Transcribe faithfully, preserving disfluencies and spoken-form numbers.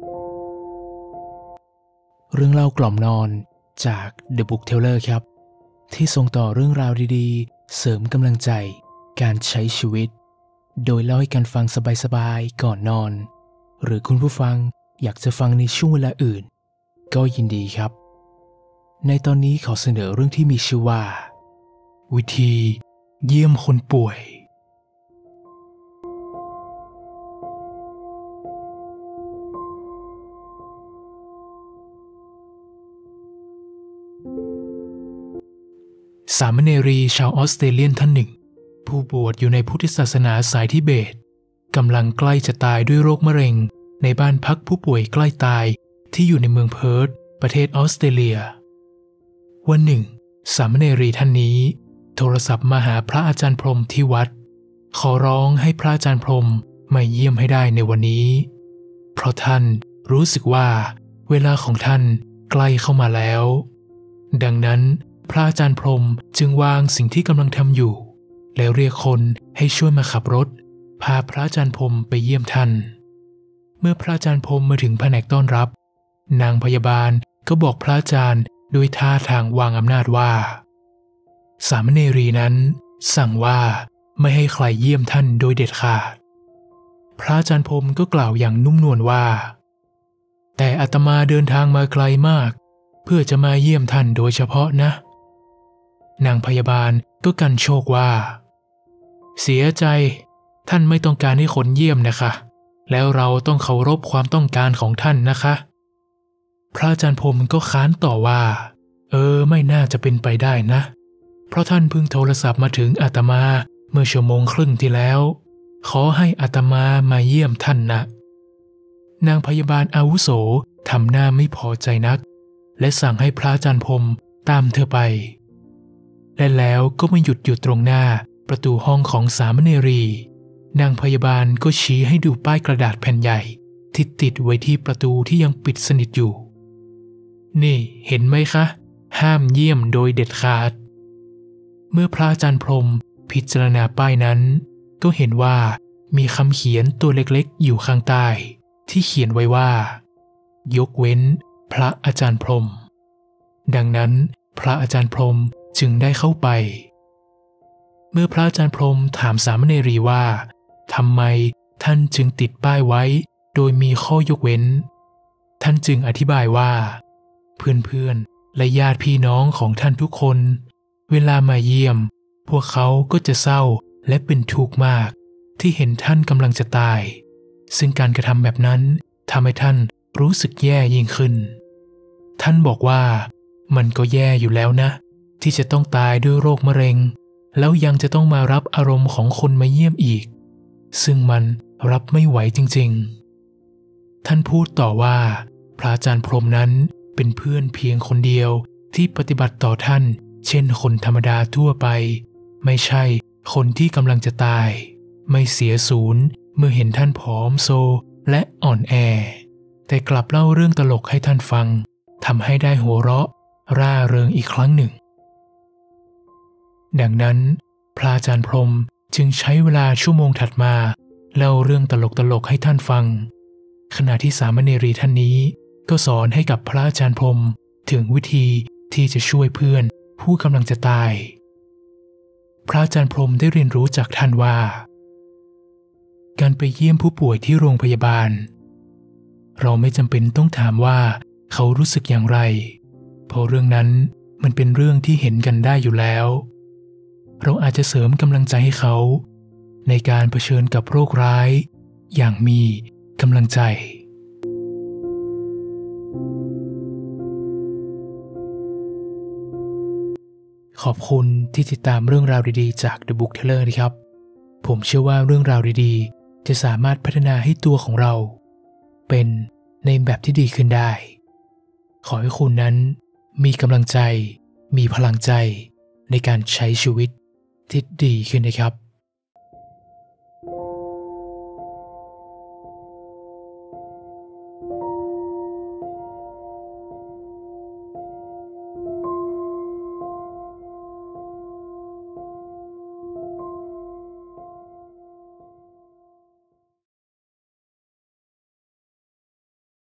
เรื่องเล่ากล่อมนอนจาก The Book Teller ครับที่ส่งต่อเรื่องราวดีๆเสริมกำลังใจการใช้ชีวิตโดยเล่าให้กันฟังสบายๆก่อนนอนหรือคุณผู้ฟังอยากจะฟังในช่วงเวลาอื่นก็ยินดีครับในตอนนี้ขอเสนอเรื่องที่มีชื่อว่าวิธีเยี่ยมคนป่วยสามเณรีชาวออสเตรเลียนท่านหนึ่งผู้บวชอยู่ในพุทธศาสนาสายทิเบตกำลังใกล้จะตายด้วยโรคมะเร็งในบ้านพักผู้ป่วยใกล้ตายที่อยู่ในเมืองเพิร์ธประเทศออสเตรเลียวันหนึ่งสามเณรีท่านนี้โทรศัพท์มาหาพระอาจารย์พรหมที่วัดขอร้องให้พระอาจารย์พรหมมาเยี่ยมให้ได้ในวันนี้เพราะท่านรู้สึกว่าเวลาของท่านใกล้เข้ามาแล้วดังนั้นพระอาจารย์พรหมจึงวางสิ่งที่กำลังทำอยู่แล้วเรียกคนให้ช่วยมาขับรถพาพระอาจารย์พรหมไปเยี่ยมท่านเมื่อพระอาจารย์พรหมมาถึงแผนกต้อนรับนางพยาบาลก็บอกพระอาจารย์ด้วยท่าทางวางอำนาจว่าสามเณรีนั้นสั่งว่าไม่ให้ใครเยี่ยมท่านโดยเด็ดขาดพระอาจารย์พรหมก็กล่าวอย่างนุ่มนวลว่าแต่อาตมาเดินทางมาไกลมากเพื่อจะมาเยี่ยมท่านโดยเฉพาะนะนางพยาบาลก็กันโชคว่าเสียใจท่านไม่ต้องการให้คนเยี่ยมนะคะแล้วเราต้องเคารพความต้องการของท่านนะคะพระอาจารย์พรหมก็ค้านต่อว่าเออไม่น่าจะเป็นไปได้นะเพราะท่านเพิ่งโทรศัพท์มาถึงอาตมาเมื่อชั่วโมงครึ่งที่แล้วขอให้อาตมามาเยี่ยมท่านนะนางพยาบาลอาวุโสทำหน้าไม่พอใจนักและสั่งให้พระอาจารย์พรหมตามเธอไปและแล้วก็ไม่หยุดอยู่ตรงหน้าประตูห้องของสามเณรีนางพยาบาลก็ชี้ให้ดูป้ายกระดาษแผ่นใหญ่ที่ติดไว้ที่ประตูที่ยังปิดสนิทอยู่นี่เห็นไหมคะห้ามเยี่ยมโดยเด็ดขาดเมื่อพระอาจารย์พรหมพิจารณาป้ายนั้นก็เห็นว่ามีคำเขียนตัวเล็กๆอยู่ข้างใต้ที่เขียนไว้ว่ายกเว้นพระอาจารย์พรหมดังนั้นพระอาจารย์พรหมจึงได้เข้าไปเมื่อพระอาจารย์พรหมถามสามเณรีว่าทำไมท่านจึงติดป้ายไว้โดยมีข้อยกเว้นท่านจึงอธิบายว่าเพื่อนๆและญาติพี่น้องของท่านทุกคนเวลามาเยี่ยมพวกเขาก็จะเศร้าและเป็นทุกข์มากที่เห็นท่านกำลังจะตายซึ่งการกระทำแบบนั้นทำให้ท่านรู้สึกแย่ยิ่งขึ้นท่านบอกว่ามันก็แย่อยู่แล้วนะที่จะต้องตายด้วยโรคมะเร็งแล้วยังจะต้องมารับอารมณ์ของคนมาเยี่ยมอีกซึ่งมันรับไม่ไหวจริงๆท่านพูดต่อว่าพระอาจารย์พรหมนั้นเป็นเพื่อนเพียงคนเดียวที่ปฏิบัติต่อท่านเช่นคนธรรมดาทั่วไปไม่ใช่คนที่กำลังจะตายไม่เสียศูนย์เมื่อเห็นท่านผอมโซและอ่อนแอแต่กลับเล่าเรื่องตลกให้ท่านฟังทำให้ได้หัวเราะร่าเริงอีกครั้งหนึ่งดังนั้นพระอาจารย์พรหมจึงใช้เวลาชั่วโมงถัดมาเล่าเรื่องตลกๆให้ท่านฟังขณะที่สามเณรีท่านนี้ก็สอนให้กับพระอาจารย์พรหมถึงวิธีที่จะช่วยเพื่อนผู้กำลังจะตายพระอาจารย์พรหมได้เรียนรู้จากท่านว่าการไปเยี่ยมผู้ป่วยที่โรงพยาบาลเราไม่จำเป็นต้องถามว่าเขารู้สึกอย่างไรเพราะเรื่องนั้นมันเป็นเรื่องที่เห็นกันได้อยู่แล้วเราอาจจะเสริมกำลังใจให้เขาในการเผชิญกับโรคร้ายอย่างมีกำลังใจขอบคุณที่ติดตามเรื่องราวดีๆจาก The Book Teller นะครับผมเชื่อว่าเรื่องราวดีๆจะสามารถพัฒนาให้ตัวของเราเป็นในแบบที่ดีขึ้นได้ขอให้คุณนั้นมีกำลังใจมีพลังใจในการใช้ชีวิตที่ดีขึ้นนะครับ